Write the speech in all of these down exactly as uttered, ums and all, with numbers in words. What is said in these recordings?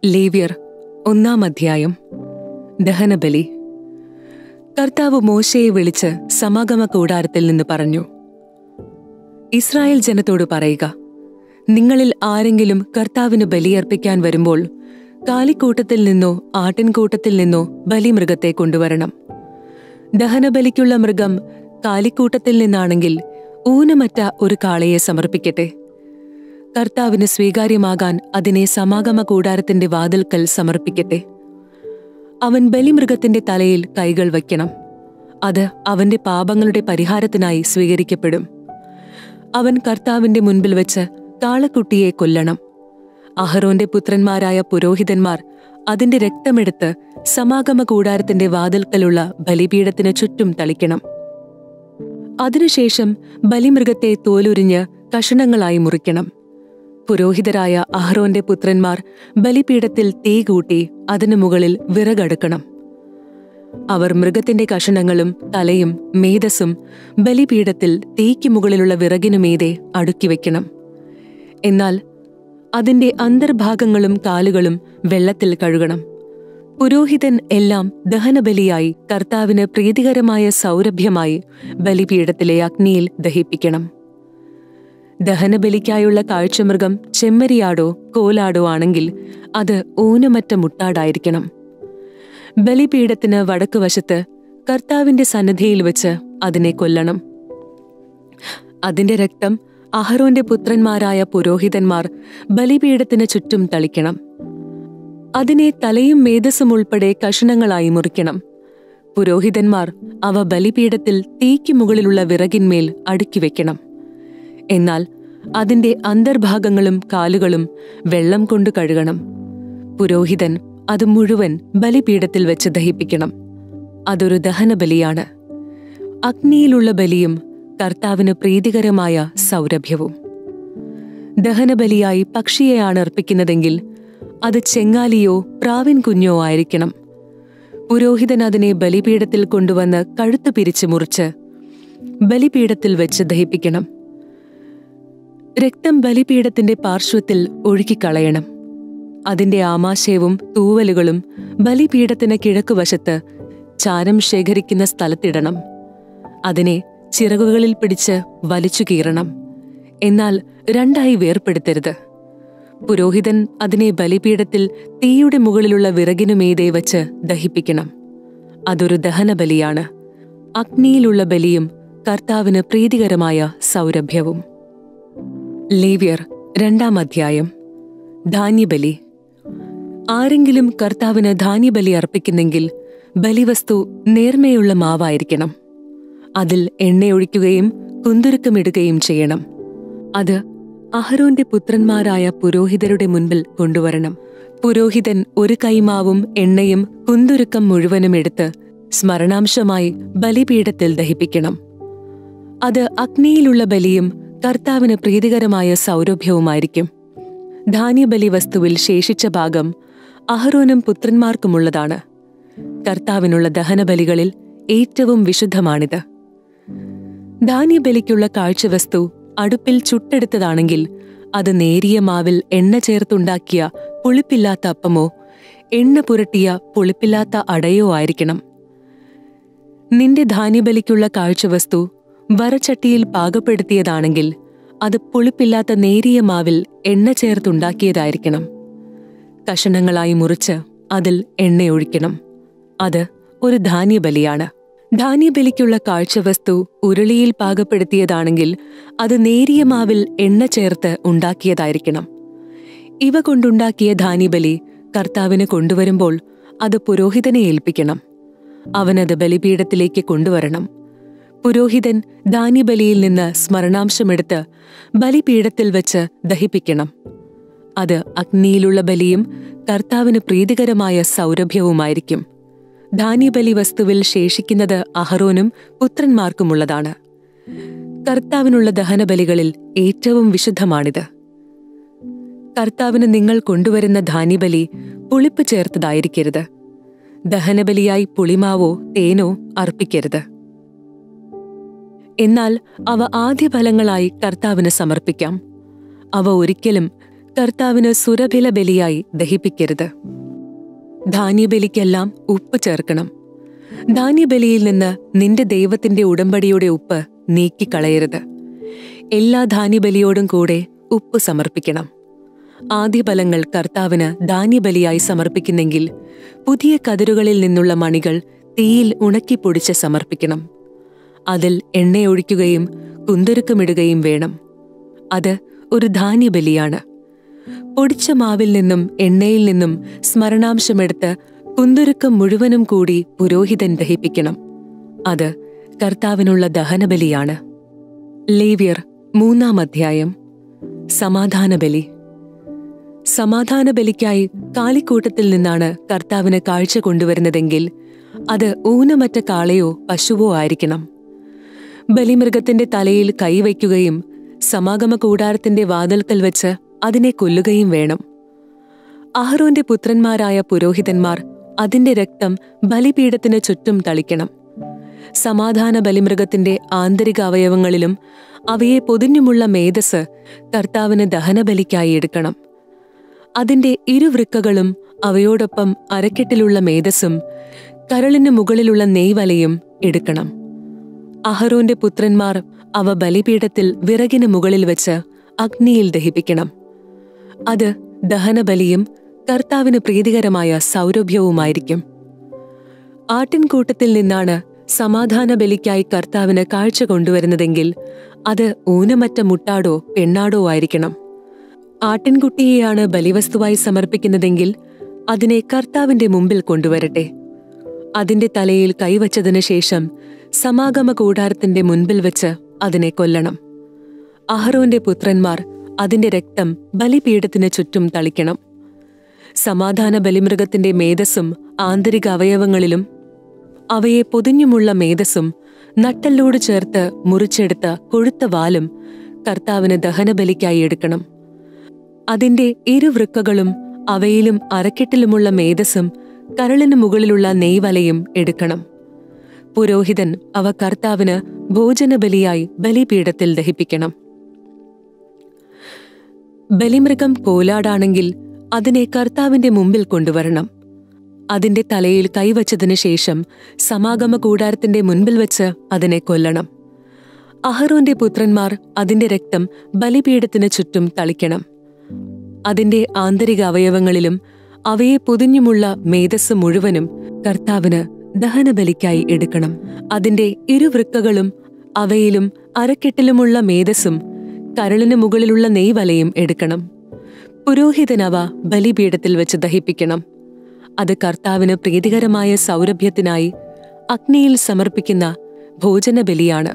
ലേവ്യർ ഒന്നാം അധ്യായം. ദഹനബലി. കർത്താവ് മോശയെ വിളിച്ച് സമാഗമ കൂടാരത്തിൽ നിന്ന് പറഞ്ഞു, ഇസ്രായേൽ ജനത്തോട് പറയുക, നിങ്ങളിൽ ആരെങ്കിലും കർത്താവിന് ബലിയർപ്പിക്കാൻ വരുമ്പോൾ കാലിക്കൂട്ടത്തിൽ നിന്നോ ആട്ടിൻകൂട്ടത്തിൽ നിന്നോ ബലിമൃഗത്തെ കൊണ്ടുവരണം. ദഹനബലിക്കുള്ള മൃഗം കാലിക്കൂട്ടത്തിൽ നിന്നാണെങ്കിൽ ഊനമറ്റ ഒരു കാളയെ സമർപ്പിക്കട്ടെ. കർത്താവിന് സ്വീകാര്യമാകാൻ അതിനെ സമാഗമ കൂടാരത്തിന്റെ വാതിൽക്കൽ സമർപ്പിക്കട്ടെ. അവൻ ബലിമൃഗത്തിന്റെ തലയിൽ കൈകൾ വയ്ക്കണം. അത് അവന്റെ പാപങ്ങളുടെ പരിഹാരത്തിനായി സ്വീകരിക്കപ്പെടും. അവൻ കർത്താവിന്റെ മുൻപിൽ വെച്ച് കാളക്കുട്ടിയെ കൊല്ലണം. അഹരോന്റെ പുത്രന്മാരായ പുരോഹിതന്മാർ അതിന്റെ രക്തമെടുത്ത് സമാഗമ കൂടാരത്തിന്റെ വാതിൽക്കലുള്ള ബലിപീഠത്തിന് ചുറ്റും തളിക്കണം. അതിനുശേഷം ബലിമൃഗത്തെ തോലുരിഞ്ഞ് കഷണങ്ങളായി മുറിക്കണം. പുരോഹിതരായ അഹ്റോന്റെ പുത്രന്മാർ ബലിപീഠത്തിൽ തീ കൂട്ടി അതിനു മുകളിൽ വിറകടുക്കണം. അവർ മൃഗത്തിന്റെ കഷണങ്ങളും തലയും മേധസ്സും ബലിപീഠത്തിൽ തീയ്ക്ക് മുകളിലുള്ള വിറകിനുമീതെ അടുക്കിവെക്കണം. എന്നാൽ അതിന്റെ അന്തർഭാഗങ്ങളും കാലുകളും വെള്ളത്തിൽ കഴുകണം. പുരോഹിതൻ എല്ലാം ദഹനബലിയായി കർത്താവിന് പ്രീതികരമായ സൗരഭ്യമായി ബലിപീഠത്തിലെ അഗ്നിയിൽ ദഹിപ്പിക്കണം. ദഹനബലിക്കായുള്ള കാഴ്ചമൃഗം ചെമ്മരിയാടോ കോലാടോ ആണെങ്കിൽ അത് ഊനമറ്റ മുട്ടാടായിരിക്കണം. ബലിപീഠത്തിന് വടക്കുവശത്ത് കർത്താവിന്റെ സന്നിധിയിൽ വെച്ച് അതിനെ കൊല്ലണം. അതിന്റെ രക്തം അഹരോന്റെ പുത്രന്മാരായ പുരോഹിതന്മാർ ബലിപീഠത്തിന് ചുറ്റും തളിക്കണം. അതിനെ തലയും മേധസ്സും ഉൾപ്പെടെ കഷണങ്ങളായി മുറിക്കണം. പുരോഹിതന്മാർ അവ ബലിപീഠത്തിൽ തീയ്ക്ക് മുകളിലുള്ള വിറകിന്മേൽ അടുക്കിവെക്കണം. എന്നാൽ അതിന്റെ അന്തർഭാഗങ്ങളും കാലുകളും വെള്ളം കൊണ്ട് കഴുകണം. പുരോഹിതൻ അത് മുഴുവൻ ബലിപീഠത്തിൽ വെച്ച് ദഹിപ്പിക്കണം. അതൊരു ദഹനബലിയാണ്, അഗ്നിയിലുള്ള ബലിയും കർത്താവിന് പ്രീതികരമായ സൗരഭ്യവും. ദഹനബലിയായി പക്ഷിയെയാണ് അർപ്പിക്കുന്നതെങ്കിൽ അത് ചെങ്ങാലിയോ പ്രാവിൻ കുഞ്ഞോ ആയിരിക്കണം. പുരോഹിതൻ അതിനെ ബലിപീഠത്തിൽ കൊണ്ടുവന്ന് കഴുത്ത് പിരിച്ച് മുറിച്ച് ബലിപീഠത്തിൽ വെച്ച് ദഹിപ്പിക്കണം. രക്തം ബലിപീഠത്തിന്റെ പാർശ്വത്തിൽ ഒഴുക്കിക്കളയണം. അതിന്റെ ആമാശയവും തൂവലുകളും ബലിപീഠത്തിന് കിഴക്കുവശത്ത് ചാരം ശേഖരിക്കുന്ന സ്ഥലത്തിടണം. അതിനെ ചിറകുകളിൽ പിടിച്ച് വലിച്ചു കീറണം. എന്നാൽ രണ്ടായി വേർപ്പെടുത്തരുത്. പുരോഹിതൻ അതിനെ ബലിപീഠത്തിൽ തീയുടെ മുകളിലുള്ള വിറകിനുമീതെ വച്ച് ദഹിപ്പിക്കണം. അതൊരു ദഹനബലിയാണ്, അഗ്നിയിലുള്ള ബലിയും കർത്താവിന് പ്രീതികരമായ സൗരഭ്യവും. ലേവ്യർ രണ്ടാം അധ്യായം. ധാന്യബലി. ആരെങ്കിലും കർത്താവിന് ധാന്യബലി അർപ്പിക്കുന്നെങ്കിൽ ബലിവസ്തു നേർമയുള്ള മാവായിരിക്കണം. അതിൽ എണ്ണയൊഴിക്കുകയും കുന്തുരുക്കമിടുകയും ചെയ്യണം. അത് അഹരോന്റെ പുത്രന്മാരായ പുരോഹിതരുടെ മുൻപിൽ കൊണ്ടുവരണം. പുരോഹിതൻ ഒരു കൈമാവും എണ്ണയും കുന്തുരുക്കം മുഴുവനും എടുത്ത് സ്മരണാംശമായി ബലിപീഠത്തിൽ ദഹിപ്പിക്കണം. അത് അഗ്നിയിലുള്ള ബലിയും കർത്താവിന് പ്രീതികരമായ സൗരഭ്യവുമായിരിക്കും. ധാന്യബലി വസ്തുവിൽ ശേഷിച്ച ഭാഗം അഹരോനും പുത്രന്മാർക്കുമുള്ളതാണ്. കർത്താവിനുള്ള ദഹനബലികളിൽ ഏറ്റവും വിശുദ്ധമാണിത്. ധാന്യബലിക്കുള്ള കാഴ്ചവസ്തു അടുപ്പിൽ ചുട്ടെടുത്തതാണെങ്കിൽ അത് നേരിയ മാവിൽ എണ്ണ ചേർത്തുണ്ടാക്കിയ പുളിപ്പില്ലാത്ത അപ്പമോ എണ്ണ പുരട്ടിയ പുളിപ്പില്ലാത്ത അടയോ ആയിരിക്കണം. നിന്റെ ധാന്യബലിക്കുള്ള കാഴ്ചവസ്തു വറച്ചട്ടിയിൽ പാകപ്പെടുത്തിയതാണെങ്കിൽ അത് പുളിപ്പില്ലാത്ത നേരിയ മാവിൽ എണ്ണ ചേർത്തുണ്ടാക്കിയതായിരിക്കണം. കഷണങ്ങളായി മുറിച്ച് അതിൽ എണ്ണയൊഴിക്കണം. അത് ഒരു ധാന്യബലിയാണ്. ധാന്യബലിക്കുള്ള കാഴ്ചവസ്തു ഉരുളിയിൽ പാകപ്പെടുത്തിയതാണെങ്കിൽ അത് നേരിയ മാവിൽ എണ്ണ ചേർത്ത് ഉണ്ടാക്കിയതായിരിക്കണം. ഇവ കൊണ്ടുണ്ടാക്കിയ ധാന്യബലി കർത്താവിന് കൊണ്ടുവരുമ്പോൾ അത് പുരോഹിതനെ ഏൽപ്പിക്കണം. അവനത് ബലിപീഠത്തിലേക്ക് കൊണ്ടുവരണം. പുരോഹിതൻ ധാന്യബലിയിൽ നിന്ന് സ്മരണാംശമെടുത്ത് ബലിപീഠത്തിൽ വെച്ച് ദഹിപ്പിക്കണം. അത് അഗ്നിയിലുള്ള ബലിയും കർത്താവിന് പ്രീതികരമായ സൗരഭ്യവുമായിരിക്കും. ധാന്യബലി വസ്തുവിൽ ശേഷിക്കുന്നത് അഹരോനും പുത്രന്മാർക്കുമുള്ളതാണ്. കർത്താവിനുള്ള ദഹനബലികളിൽ ഏറ്റവും വിശുദ്ധമാണിത്. കർത്താവിന് നിങ്ങൾ കൊണ്ടുവരുന്ന ധാന്യബലി പുളിപ്പ് ചേർത്തതായിരിക്കരുത്. ദഹനബലിയായി പുളിമാവോ തേനോ അർപ്പിക്കരുത്. എന്നാൽ അവ ആദ്യഫലങ്ങളായി കർത്താവിന് സമർപ്പിക്കാം. അവ ഒരിക്കലും കർത്താവിന് സുരഭില ബലിയായി ദഹിപ്പിക്കരുത്. ധാന്യബലിക്കെല്ലാം ഉപ്പ് ചേർക്കണം. ധാന്യബലിയിൽ നിന്ന് നിന്റെ ദൈവത്തിന്റെ ഉടമ്പടിയുടെ ഉപ്പ് നീക്കിക്കളയരുത്. എല്ലാ ധാന്യബലിയോടും കൂടെ ഉപ്പ് സമർപ്പിക്കണം. ആദ്യഫലങ്ങൾ കർത്താവിന് ധാന്യബലിയായി സമർപ്പിക്കുന്നെങ്കിൽ പുതിയ കതിരുകളിൽ നിന്നുള്ള മണികൾ തീയിൽ ഉണക്കിപ്പൊടിച്ച് സമർപ്പിക്കണം. അതിൽ എണ്ണയൊഴിക്കുകയും കുന്തുരുക്കമിടുകയും വേണം. അത് ഒരു ധാന്യബലിയാണ്. പൊടിച്ച മാവിൽ നിന്നും എണ്ണയിൽ നിന്നും സ്മരണാംശമെടുത്ത് കുന്തുരുക്കം മുഴുവനും കൂടി പുരോഹിതൻ ദഹിപ്പിക്കണം. അത് കർത്താവിനുള്ള ദഹനബലിയാണ്. ലേവ്യർ മൂന്നാം അധ്യായം. സമാധാനബലി. സമാധാനബലിക്കായി കാലിക്കൂട്ടത്തിൽ നിന്നാണ് കർത്താവിന് കാഴ്ച കൊണ്ടുവരുന്നതെങ്കിൽ അത് ഊനമറ്റ കാളയോ പശുവോ ആയിരിക്കണം. ബലിമൃഗത്തിന്റെ തലയിൽ കൈവയ്ക്കുകയും സമാഗമ കൂടാരത്തിന്റെ വാതിൽക്കൽ വെച്ച് അതിനെ കൊല്ലുകയും വേണം. അഹ്റോന്റെ പുത്രന്മാരായ പുരോഹിതന്മാർ അതിന്റെ രക്തം ബലിപീഠത്തിന് ചുറ്റും തളിക്കണം. സമാധാന ബലിമൃഗത്തിന്റെ ആന്തരിക അവയവങ്ങളിലും അവയെ പൊതിഞ്ഞുമുള്ള മേധസ് കർത്താവിന് ദഹനബലിക്കായി എടുക്കണം. അതിന്റെ ഇരുവൃക്കകളും അവയോടൊപ്പം അരക്കെട്ടിലുള്ള മേധസ്സും കരളിന് മുകളിലുള്ള നെയ്വലയും എടുക്കണം. അഹ്റോന്റെ പുത്രന്മാർ അവ ബലിപീഠത്തിൽ വിറകിന് മുകളിൽ വെച്ച് അഗ്നിയിൽ ദഹിപ്പിക്കണം. അത് ദഹനബലിയും കർത്താവിന് പ്രീതികരമായ സൗരഭ്യവുമായിരിക്കും. ആട്ടിൻകൂട്ടത്തിൽ നിന്നാണ് സമാധാന ബലിക്കായി കർത്താവിന് കാഴ്ച കൊണ്ടുവരുന്നതെങ്കിൽ അത് ഊനമറ്റ മുട്ടാടോ പെണ്ണാടോ ആയിരിക്കണം. ആട്ടിൻകുട്ടിയെയാണ് ബലിവസ്തുവായി സമർപ്പിക്കുന്നതെങ്കിൽ അതിനെ കർത്താവിന്റെ മുമ്പിൽ കൊണ്ടുവരട്ടെ. അതിന്റെ തലയിൽ കൈവച്ചതിനു ശേഷം സമാഗമ കൂടാരത്തിന്റെ മുൻപിൽ വെച്ച് അതിനെ കൊല്ലണം. അഹ്റോന്റെ പുത്രന്മാർ അതിന്റെ രക്തം ബലിപീഠത്തിന് ചുറ്റും തളിക്കണം. സമാധാന ബലിമൃഗത്തിന്റെ മേധസ്സും ആന്തരിക അവയവങ്ങളിലും അവയെ പൊതിഞ്ഞുമുള്ള മേധസ്സും നട്ടെല്ലോട് ചേർത്ത് മുറിച്ചെടുത്ത കൊഴുത്ത വാലും കർത്താവിന് ദഹനബലിക്കായി എടുക്കണം. അതിന്റെ ഇരുവൃക്കകളും അവയിലും അരക്കെട്ടിലുമുള്ള മേധസ്സും കരളിന് മുകളിലുള്ള നെയ്വലയും എടുക്കണം. പുരോഹിതൻ അവ കർത്താവിന് ഭോജനബലിയായി ബലിപീഠത്തിൽ ദഹിപ്പിക്കണം. ബലിമൃഗം കോലാടാണെങ്കിൽ അതിനെ കർത്താവിന്റെ മുമ്പിൽ കൊണ്ടുവരണം. അതിന്റെ തലയിൽ കൈവച്ചതിനു ശേഷം സമാഗമ കൂടാരത്തിന്റെ മുൻപിൽ വെച്ച് അതിനെ കൊല്ലണം. അഹ്റോന്റെ പുത്രന്മാർ അതിന്റെ രക്തം ബലിപീഠത്തിന് ചുറ്റും തളിക്കണം. അതിന്റെ ആന്തരിക അവയവങ്ങളിലും അവയെ പൊതിഞ്ഞുമുള്ള മേധസ് മുഴുവനും കർത്താവിന് ദഹനബലിക്കായി എടുക്കണം. അതിന്റെ ഇരുവൃക്കകളും അവയിലും അരക്കെട്ടിലുമുള്ള മേധസ്സും കരളിന് മുകളിലുള്ള നെയ്വലയും എടുക്കണം. പുരോഹിതനവ ബലിപീഠത്തിൽ വെച്ച് ദഹിപ്പിക്കണം. അത് കർത്താവിന് പ്രീതികരമായ സൗരഭ്യത്തിനായി അഗ്നിയിൽ സമർപ്പിക്കുന്ന ഭോജനബലിയാണ്.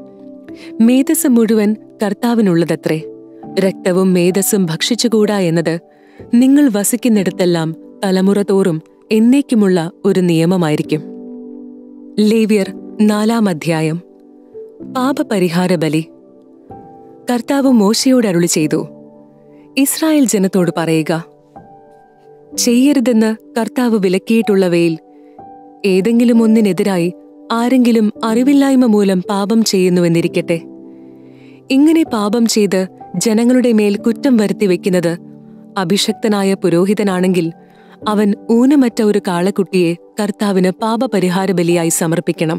മേധസ് മുഴുവൻ കർത്താവിനുള്ളതത്രേ. രക്തവും മേധസ്സും ഭക്ഷിച്ചുകൂടാ എന്നത് നിങ്ങൾ വസിക്കുന്നിടത്തെല്ലാം തലമുറ തോറും എന്നേക്കുമുള്ള ഒരു നിയമമായിരിക്കും. ലേവ്യർ നാലാം അധ്യായം. പാപപരിഹാര ബലി. കർത്താവ് മോശയോട് അരുളി ചെയ്തു, ഇസ്രായേൽ ജനത്തോട് പറയുക, ചെയ്യരുതെന്ന് കർത്താവ് വിലക്കിയിട്ടുള്ളവയിൽ ഏതെങ്കിലും ഒന്നിനെതിരായി ആരെങ്കിലും അറിവില്ലായ്മ മൂലം പാപം ചെയ്യുന്നുവെന്നിരിക്കട്ടെ. ഇങ്ങനെ പാപം ചെയ്ത് ജനങ്ങളുടെ മേൽ കുറ്റം വരുത്തി വെക്കുന്നത് അഭിഷക്തനായ പുരോഹിതനാണെങ്കിൽ അവൻ ഊനമറ്റ ഒരു കാളക്കുട്ടിയെ കർത്താവിന് പാപപരിഹാര ബലിയായി സമർപ്പിക്കണം.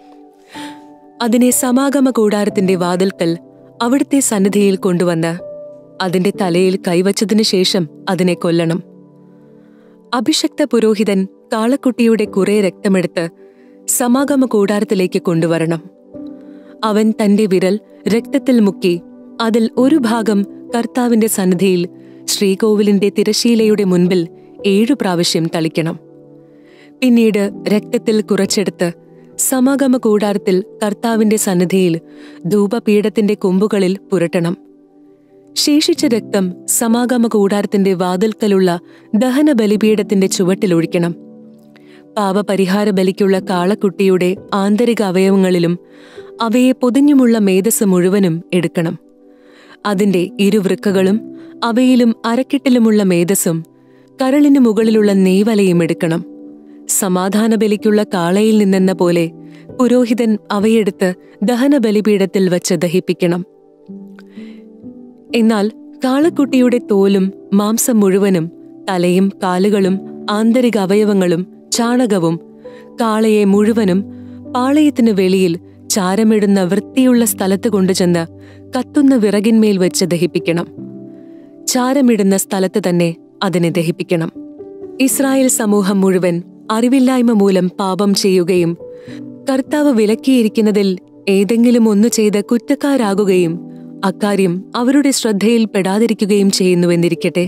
അതിനെ സമാഗമ കൂടാരത്തിന്റെ വാതിൽക്കൽ അവിടുത്തെ സന്നിധിയിൽ കൊണ്ടുവന്ന് അതിന്റെ തലയിൽ കൈവച്ചതിനു ശേഷം അതിനെ കൊല്ലണം. അഭിഷക്ത പുരോഹിതൻ കാളക്കുട്ടിയുടെ കുറെ രക്തമെടുത്ത് സമാഗമ കൂടാരത്തിലേക്ക് കൊണ്ടുവരണം. അവൻ തന്റെ വിരൽ രക്തത്തിൽ മുക്കി അതിൽ ഒരു ഭാഗം കർത്താവിന്റെ സന്നിധിയിൽ ശ്രീകോവിലിന്റെ തിരശീലയുടെ മുൻപിൽ ഏഴു പ്രാവശ്യം തളിക്കണം. പിന്നീട് രക്തത്തിൽ കുറച്ചെടുത്ത് സമാഗമ കൂടാരത്തിൽ കർത്താവിന്റെ സന്നിധിയിൽ ധൂപപീഠത്തിന്റെ കൊമ്പുകളിൽ പുരട്ടണം. ശേഷിച്ച രക്തം സമാഗമ കൂടാരത്തിന്റെ വാതിൽക്കലുള്ള ദഹന ബലിപീഠത്തിന്റെ ചുവട്ടിലൊഴിക്കണം. പാപപരിഹാര ബലിക്കുള്ള കാളക്കുട്ടിയുടെ ആന്തരിക അവയവങ്ങളിലും അവയെ പൊതിഞ്ഞുമുള്ള മേധസ് മുഴുവനും എടുക്കണം. അതിന്റെ ഇരുവൃക്കകളും അവയിലും അരക്കെട്ടിലുമുള്ള മേധസ്സും കരളിനു മുകളിലുള്ള നെയ്വലയും എടുക്കണം. സമാധാന ബലിക്കുള്ള കാളയിൽ നിന്നെന്ന പോലെ പുരോഹിതൻ അവയെടുത്ത് ദഹന ബലിപീഠത്തിൽ വച്ച് ദഹിപ്പിക്കണം. എന്നാൽ കാളക്കുട്ടിയുടെ തോലും മാംസം മുഴുവനും, തലയും കാലുകളും ആന്തരിക അവയവങ്ങളും ചാണകവും കാളയെ മുഴുവനും പാളയത്തിനു വെളിയിൽ ചാരമിടുന്ന വൃത്തിയുള്ള സ്ഥലത്ത് കൊണ്ടുചെന്ന് കത്തുന്ന വിറകിന്മേൽ വെച്ച് ദഹിപ്പിക്കണം. ചാരമിടുന്ന സ്ഥലത്ത് തന്നെ അതിനെ ദഹിപ്പിക്കണം. ഇസ്രായേൽ സമൂഹം മുഴുവൻ അറിവില്ലായ്മ മൂലം പാപം ചെയ്യുകയും കർത്താവ് വിലക്കിയിരിക്കുന്നതിൽ ഏതെങ്കിലും ഒന്ന് ചെയ്ത് കുറ്റക്കാരാകുകയും അക്കാര്യം അവരുടെ ശ്രദ്ധയിൽ പെടാതിരിക്കുകയും ചെയ്യുന്നുവെന്നിരിക്കട്ടെ.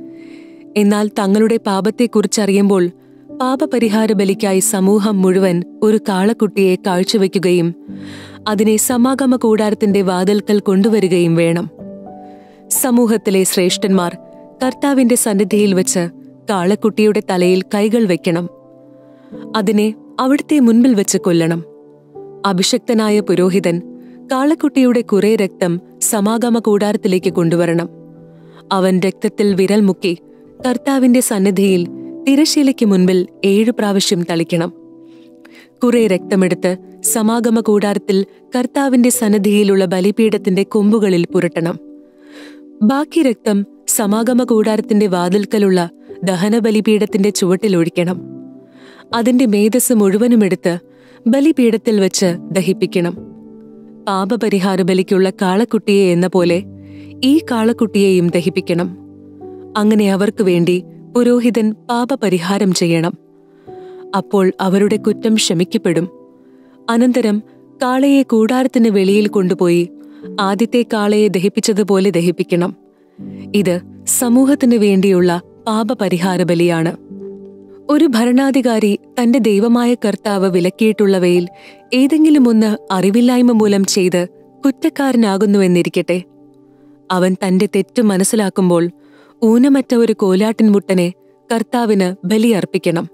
എന്നാൽ തങ്ങളുടെ പാപത്തെക്കുറിച്ചറിയുമ്പോൾ പാപപരിഹാര ബലിക്കായി സമൂഹം മുഴുവൻ ഒരു കാളക്കുട്ടിയെ കാഴ്ചവെക്കുകയും അതിനെ സമാഗമ കൂടാരത്തിന്റെ വാതിൽക്കൽ കൊണ്ടുവരികയും വേണം. സമൂഹത്തിലെ ശ്രേഷ്ഠന്മാർ കർത്താവിന്റെ സന്നിധിയിൽ വെച്ച് കാളക്കുട്ടിയുടെ തലയിൽ കൈകൾ വെക്കണം. അതിനെ അവിടുത്തെ മുൻപിൽ വെച്ച് കൊല്ലണം. അഭിഷക്തനായ പുരോഹിതൻ കാളക്കുട്ടിയുടെ കുറെ രക്തം സമാഗമ കൂടാരത്തിലേക്ക് കൊണ്ടുവരണം. അവൻ രക്തത്തിൽ വിരൽ മുക്കി കർത്താവിന്റെ സന്നിധിയിൽ തിരശ്ശീലയ്ക്ക് മുൻപിൽ ഏഴു പ്രാവശ്യം തളിക്കണം. കുറെ രക്തമെടുത്ത് സമാഗമ കൂടാരത്തിൽ കർത്താവിന്റെ സന്നിധിയിലുള്ള ബലിപീഠത്തിന്റെ കൊമ്പുകളിൽ പുരട്ടണം. ബാക്കി രക്തം സമാഗമ കൂടാരത്തിന്റെ വാതിൽക്കലുള്ള ദഹനബലിപീഠത്തിന്റെ ചുവട്ടിലൊഴിക്കണം. അതിന്റെ മേധസ് മുഴുവനുമെടുത്ത് ബലിപീഠത്തിൽ വെച്ച് ദഹിപ്പിക്കണം. പാപപരിഹാര ബലിക്കുള്ള കാളക്കുട്ടിയെ എന്ന പോലെ ഈ കാളക്കുട്ടിയെയും ദഹിപ്പിക്കണം. അങ്ങനെ അവർക്ക് വേണ്ടി പുരോഹിതൻ പാപപരിഹാരം ചെയ്യണം. അപ്പോൾ അവരുടെ കുറ്റം ക്ഷമിക്കപ്പെടും. അനന്തരം കാളയെ കൂടാരത്തിന് വെളിയിൽ കൊണ്ടുപോയി ആദ്യത്തെ കാളയെ ദഹിപ്പിച്ചതുപോലെ ദഹിപ്പിക്കണം. ഇത് സമൂഹത്തിനു വേണ്ടിയുള്ള പാപപരിഹാര ബലിയാണ്. ഒരു ഭരണാധികാരി തന്റെ ദൈവമായ കർത്താവ് വിലക്കിയിട്ടുള്ളവയിൽ ഏതെങ്കിലും ഒന്ന് അറിവില്ലായ്മ മൂലം ചെയ്ത് കുറ്റക്കാരനാകുന്നുവെന്നിരിക്കട്ടെ. അവൻ തന്റെ തെറ്റ് മനസ്സിലാക്കുമ്പോൾ ഊനമറ്റ ഒരു കോലാട്ടിൻമുട്ടനെ കർത്താവിന് ബലിയർപ്പിക്കണം.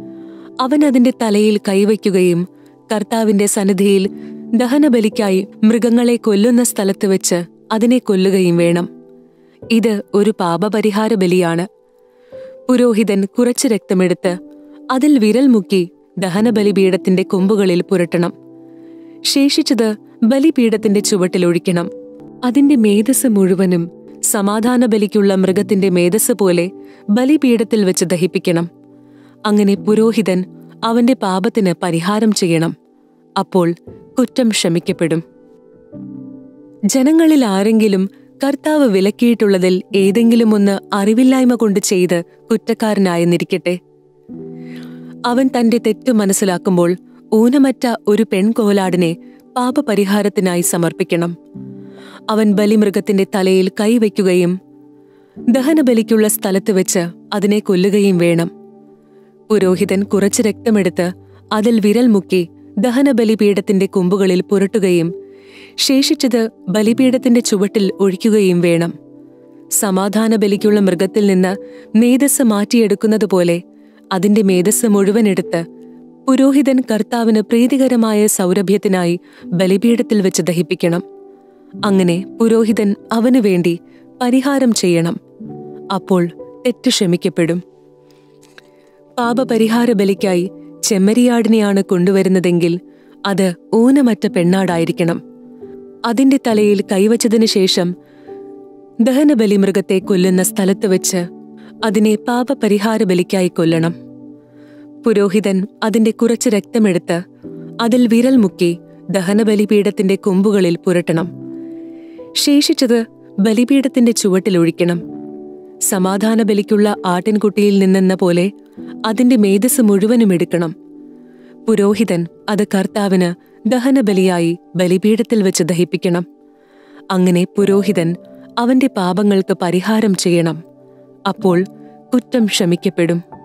അവൻ അതിന്റെ തലയിൽ കൈവയ്ക്കുകയും കർത്താവിന്റെ സന്നിധിയിൽ ദഹനബലിക്കായി മൃഗങ്ങളെ കൊല്ലുന്ന സ്ഥലത്ത് വെച്ച് അതിനെ കൊല്ലുകയും വേണം. ഇത് ഒരു പാപപരിഹാര ബലിയാണ്. പുരോഹിതൻ കുറച്ച് രക്തമെടുത്ത് അതിൽ വിരൽ മുക്കി ദഹനബലിപീഠത്തിന്റെ കൊമ്പുകളിൽ പുരട്ടണം. ശേഷിച്ചത് ബലിപീഠത്തിന്റെ ചുവട്ടിലൊഴിക്കണം. അതിന്റെ മേധസ് മുഴുവനും സമാധാന ബലിക്കുള്ള മൃഗത്തിന്റെ മേധസ് പോലെ ബലിപീഠത്തിൽ വെച്ച് ദഹിപ്പിക്കണം. അങ്ങനെ പുരോഹിതൻ അവന്റെ പാപത്തിന് പരിഹാരം ചെയ്യണം. അപ്പോൾ കുറ്റം ക്ഷമിക്കപ്പെടും. ജനങ്ങളിൽ ആരെങ്കിലും കർത്താവ് വിലക്കിയിട്ടുള്ളതിൽ ഏതെങ്കിലും ഒന്ന് അറിവില്ലായ്മ കൊണ്ട് ചെയ്ത് കുറ്റക്കാരനായെന്നിരിക്കട്ടെ. അവൻ തന്റെ തെറ്റു മനസ്സിലാക്കുമ്പോൾ ഊനമറ്റ ഒരു പെൺകോലാടിനെ പാപപരിഹാരത്തിനായി സമർപ്പിക്കണം. അവൻ ബലിമൃഗത്തിന്റെ തലയിൽ കൈവയ്ക്കുകയും ദഹനബലിക്കുള്ള സ്ഥലത്ത് വെച്ച് അതിനെ കൊല്ലുകയും വേണം. പുരോഹിതൻ കുറച്ച് രക്തമെടുത്ത് അതിൽ വിരൽ മുക്കി ദഹനബലിപീഠത്തിന്റെ കൊമ്പുകളിൽ പുരട്ടുകയും ശേഷിച്ചത് ബലിപീഠത്തിന്റെ ചുവട്ടിൽ ഒഴിക്കുകയും വേണം. സമാധാന ബലിക്കുള്ള മൃഗത്തിൽ നിന്ന് മേധസ് മാറ്റിയെടുക്കുന്നതുപോലെ അതിന്റെ മേധസ് മുഴുവൻ എടുത്ത് പുരോഹിതൻ കർത്താവിന് പ്രീതികരമായ സൗരഭ്യത്തിനായി ബലിപീഠത്തിൽ വെച്ച് ദഹിപ്പിക്കണം. അങ്ങനെ പുരോഹിതൻ അവനു വേണ്ടി പരിഹാരം ചെയ്യണം. അപ്പോൾ തെറ്റ് ക്ഷമിക്കപ്പെടും. പാപപരിഹാര ബലിക്കായി ചെമ്മരിയാടിനെയാണ് കൊണ്ടുവരുന്നതെങ്കിൽ അത് ഊനമറ്റ പെണ്ണാടായിരിക്കണം. അതിന്റെ തലയിൽ കൈവച്ചതിനു ശേഷം ദഹനബലി മൃഗത്തെ കൊല്ലുന്ന സ്ഥലത്ത് വെച്ച് അതിനെ പാപപരിഹാര ബലിക്കായി കൊല്ലണം. പുരോഹിതൻ അതിന്റെ കുറച്ച് രക്തമെടുത്ത് അതിൽ വിരൽ മുക്കി ദഹനബലിപീഠത്തിന്റെ കൊമ്പുകളിൽ പുരട്ടണം. ശേഷിച്ചത് ബലിപീഠത്തിന്റെ ചുവട്ടിലൊഴിക്കണം. സമാധാന ബലിക്കുള്ള ആട്ടിൻകുട്ടിയിൽ നിന്നെന്ന പോലെ അതിന്റെ മേധസ് മുഴുവനും എടുക്കണം. പുരോഹിതൻ അത് കർത്താവിന് ദഹനബലിയായി ബലിപീഠത്തിൽ വെച്ച് ദഹിപ്പിക്കണം. അങ്ങനെ പുരോഹിതൻ അവന്റെ പാപങ്ങൾക്ക് പരിഹാരം ചെയ്യണം. അപ്പോൾ കുറ്റം ക്ഷമിക്കപ്പെടും.